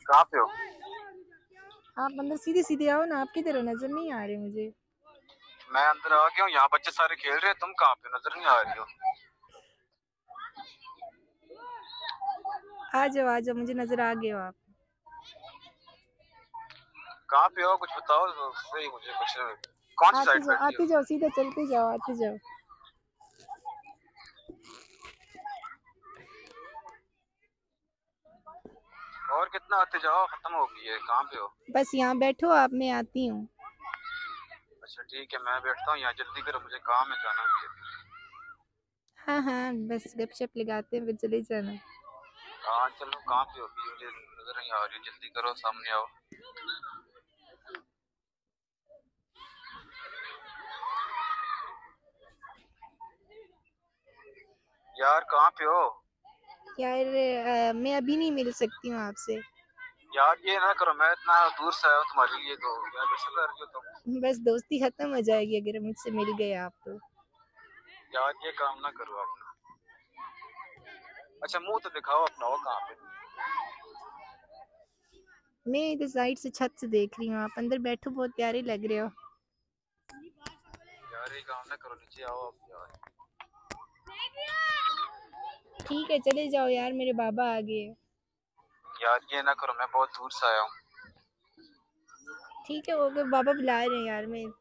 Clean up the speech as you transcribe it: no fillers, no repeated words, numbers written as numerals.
कहाँ पे हो? आप अंदर सीधे सीधे आओ ना, आपकी तरह नजर नहीं आ रहे मुझे। मैं अंदर आ गया हूँ, यहाँ बच्चे सारे खेल रहे हैं, तुम कहाँ पे? नजर नहीं आ रही हो। आ जाओ, मुझे नजर आ गए हो आप। कहाँ पे हो? कुछ बताओ तो सही मुझे कुछ। कौन सी साइड बैठी हो? आते जाओ, सीधा चलते जाओ, आते जाओ। और कितना आते जाओ, खत्म हो गई है। कहाँ पे हो? बस यहाँ बैठो आप, मैं आती हूँ। अच्छा ठीक है, मैं बैठता हूँ यहाँ। जल्दी करो, मुझे काम है, जाना है। हाँ हाँ, बस गपशप लगाते हैं फिर चले जाना। हाँ चलो, कहाँ पे होगी? मुझे नजर नहीं आ रही। जल्दी करो, सामने आओ। यार कहाँ पे हो? यार मैं अभी नहीं मिल सकती हूँ आपसे। यार ये ना करो, मैं इतना दूर से आया हूँ तुम्हारे लिए, तो यार ऐसा कर रही हो तुम। बस दोस्ती खत्म हो जाएगी अगर मुझसे मिल गए आप तो। यार ये काम ना करो आप। अच्छा मुंह तो दिखाओ अपना, हो कहाँ पे? मैं इधर साइड से छत से देख रही हूँ, आप अंदर बैठो, बहुत प्यारे लग रहे हो। यार ये काम ना करो, नीचे आओ आप यार। ठीक है चले जाओ यार, मेरे बाबा आ गए। यार ये ना करो, मैं बहुत दूर से आया हूँ। ठीक है, वो बाबा बुला रहे हैं यार, मैं